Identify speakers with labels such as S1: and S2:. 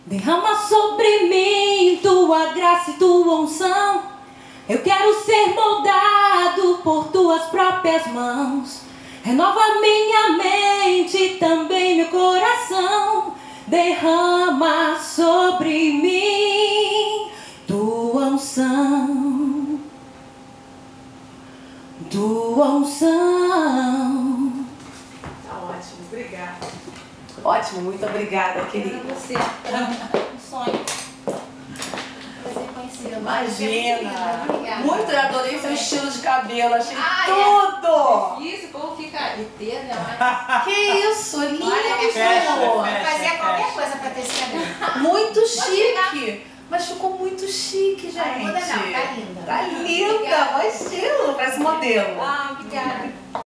S1: Derrama sobre mim tua graça e tua unção. Eu quero ser moldado por tuas próprias mãos. Renova minha mente e também meu coração. Derrama sobre mim tua unção. Tua unção.
S2: Tá ótimo, obrigada. Ótimo, muito obrigada, querida.
S1: Para você, um sonho. Prazer conhecê-lo.
S2: Imagina.
S1: Obrigada.
S2: Muito, eu adorei seu estilo de cabelo, achei tudo.
S1: Isso, o povo fica inteiro, né?
S2: Que isso, lindo.
S3: Fazia qualquer coisa pra ter esse cabelo.
S2: Muito chique. Mas ficou muito chique, gente.
S3: Não muda não, tá linda.
S2: Tá linda, bom estilo, parece modelo.
S1: Ah, obrigada.